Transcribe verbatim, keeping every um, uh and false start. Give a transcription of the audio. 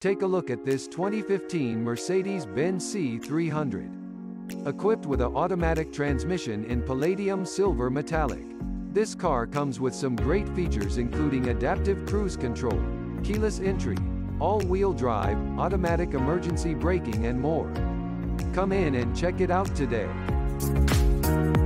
Take a look at this twenty fifteen Mercedes-Benz C three hundred. Equipped with an automatic transmission in Palladium Silver Metallic. This car comes with some great features including adaptive cruise control, keyless entry, all-wheel drive, automatic emergency braking and more. Come in and check it out today.